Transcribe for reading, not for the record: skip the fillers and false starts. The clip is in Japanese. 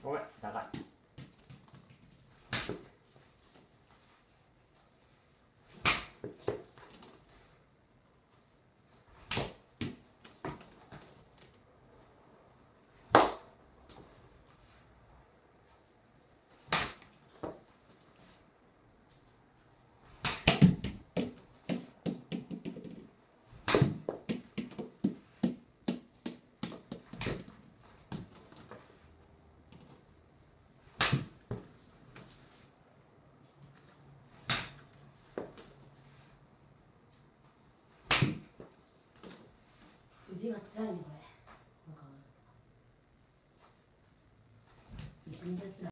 ごめん、高い。 腕が辛いねこれ。なんかめちゃめちゃ辛い。